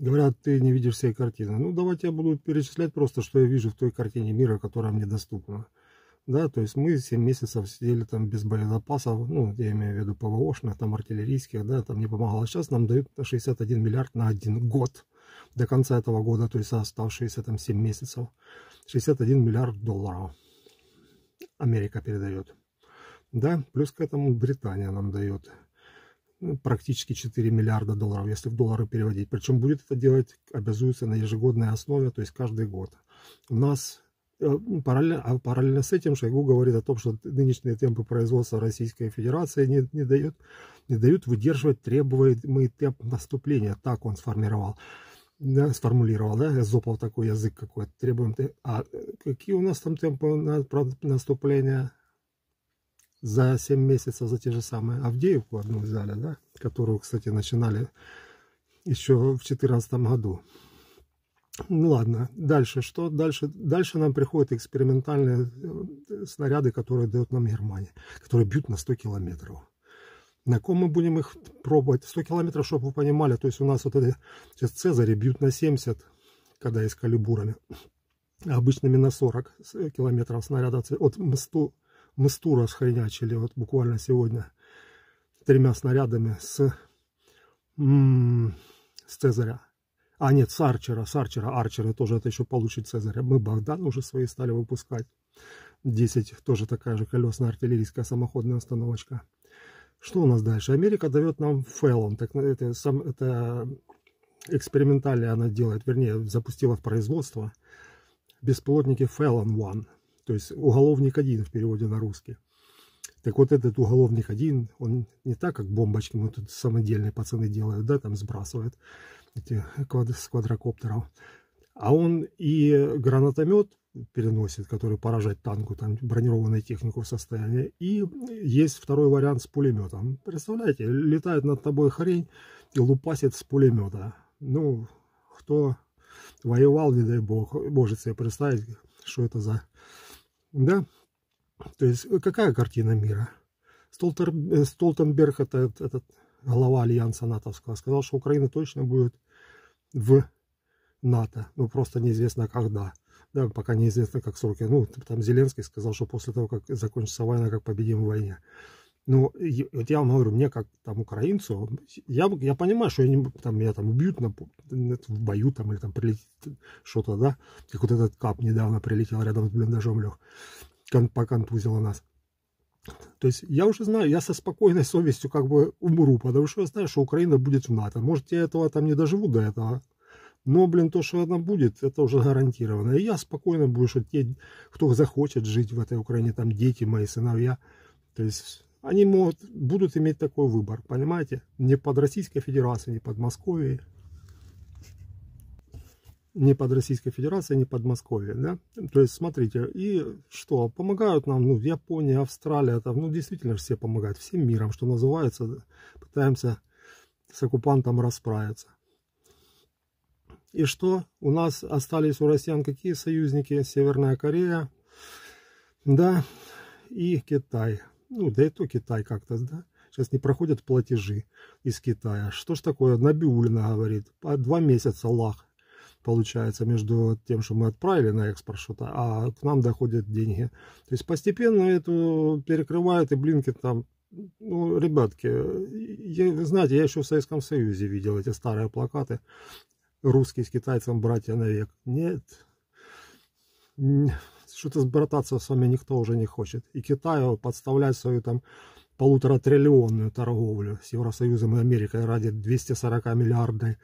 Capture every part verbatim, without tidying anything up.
Говорят, ты не видишь всей картины. Ну, давайте я буду перечислять просто, что я вижу в той картине мира, которая мне доступна. Да, то есть мы семь месяцев сидели там без боезапасов, ну, я имею в виду ПВОшных, там, артиллерийских, да, там не помогало. Сейчас нам дают шестьдесят один миллиард на один год. До конца этого года, то есть оставшиеся там семь месяцев. шестьдесят один миллиард долларов Америка передает. Да, плюс к этому Британия нам дает практически четыре миллиарда долларов, если в доллары переводить. Причем будет это делать, обязуется на ежегодной основе, то есть каждый год. У нас параллельно, а параллельно с этим Шойгу говорит о том, что нынешние темпы производства Российской Федерации не, не, дают, не дают выдерживать требуемый темп наступления. Так он сформировал, да, сформулировал, да, Эзопов такой язык какой-то. Требуем. А какие у нас там темпы наступления? За семь месяцев, за те же самые Авдеевку одну взяли, да, которую, кстати, начинали еще в две тысячи четырнадцатом году. Ну ладно, дальше что? Дальше, дальше нам приходят экспериментальные снаряды, которые дает нам Германия, которые бьют на сто километров. На ком мы будем их пробовать? сто километров, чтобы вы понимали, то есть у нас вот эти сейчас Цезари бьют на семьдесят, когда и с калибурами, а обычными на сорок километров снаряда от Мсту. Мсту расхренячили вот буквально сегодня тремя снарядами с, с Цезаря. А нет, с Арчера, с Арчера, Арчеры тоже это еще получит Цезаря. Мы Богдан уже свои стали выпускать. десять, тоже такая же колесная артиллерийская самоходная установочка. Что у нас дальше? Америка дает нам Фэллон. Так, это, сам, это экспериментально она делает, вернее, запустила в производство беспилотники Фэллон один. То есть уголовник один в переводе на русский. Так вот этот уголовник один, он не так, как бомбочки, мы тут самодельные пацаны делают, да, там сбрасывают эти квад, с квадрокоптеров. А он и гранатомет переносит, который поражает танку, там бронированную технику в состоянии. И есть второй вариант с пулеметом. Представляете, летает над тобой хрень и лупасит с пулемета. Ну, кто воевал, не дай бог, может себе представить, что это за... Да, то есть какая картина мира? Столтер, Столтенберг, это этот глава альянса натовского, сказал, что Украина точно будет в НАТО, ну просто неизвестно когда, да, пока неизвестно как сроки. Ну там Зеленский сказал, что после того, как закончится война, как победим в войне. Ну вот я вам говорю, мне как там украинцу, я, я понимаю, что я не, там, меня там убьют на, в бою там или там прилетит что-то, да, как вот этот кап недавно прилетел рядом с блиндажом лег, кон, поконтузило нас. То есть я уже знаю, я со спокойной совестью как бы умру, потому что я знаю, что Украина будет в НАТО. Может, я этого там не доживу до этого, но, блин, то, что она будет, это уже гарантированно. И я спокойно буду, что те, кто захочет жить в этой Украине, там дети, мои сыновья, то есть... Они могут, будут иметь такой выбор, понимаете? Не под Российской Федерацией, не под Московией. Не под Российской Федерацией, не под Московией, да? То есть, смотрите, и что? Помогают нам, ну, Япония, Австралия, там, ну, действительно все помогают, всем миром, что называется. Пытаемся с оккупантом расправиться. И что? У нас остались у россиян какие союзники? Северная Корея, да, и Китай. Ну, да и то Китай как-то, да. Сейчас не проходят платежи из Китая. Что ж такое? Набиуллина говорит. По два месяца лаг получается между тем, что мы отправили на экспорт что-то, а к нам доходят деньги. То есть постепенно эту перекрывают, и Блинкен там... Ну, ребятки, я, вы знаете, я еще в Советском Союзе видел эти старые плакаты. Русский с китайцем братья навек. Нет. Что-то сбрататься с вами никто уже не хочет. И Китаю подставлять свою там полуторатриллионную торговлю с Евросоюзом и Америкой ради двухсот сорока миллиардной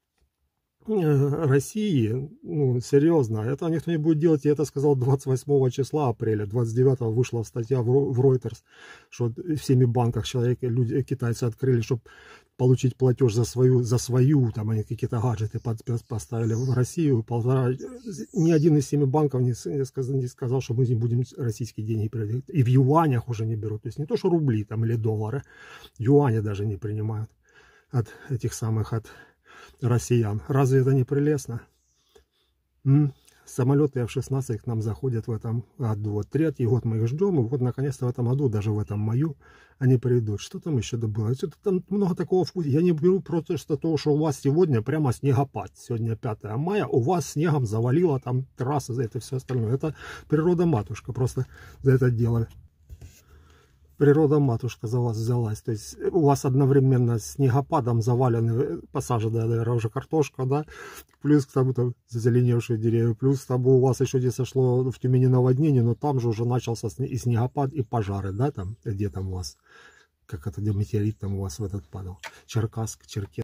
России, ну, серьезно, это никто не будет делать. Я это сказал двадцать восьмого числа апреля, двадцать девятого вышла статья в Reuters, что в семи банках человек, люди, китайцы открыли, чтобы получить платеж за свою, за свою, там они какие-то гаджеты поставили в Россию, полтора, ни один из семи банков не сказал, не сказал, что мы не будем российские деньги переводить, и в юанях уже не берут, то есть не то, что рубли там или доллары, юани даже не принимают от этих самых, от россиян. Разве это не прелестно? М? самолеты эф шестнадцать к нам заходят в этом году. Вот третий год мы их ждем, и вот наконец-то в этом году, даже в этом маю, они придут. Что там еще было? Что-то там много такого вкуса. Я не беру просто того, что у вас сегодня прямо снегопад. Сегодня пятое мая, у вас снегом завалило там трассы, за это все остальное. Это природа-матушка просто за это дело. Природа-матушка за вас взялась. То есть у вас одновременно с снегопадом завалены, посаженная, наверное, уже картошка, да, плюс там, там зазеленевшие деревья, плюс там у вас еще не сошло в Тюмени наводнение, но там же уже начался и снегопад, и пожары, да, там, где там у вас, как это, где метеорит там у вас в этот падал, Черкасск, Черкес.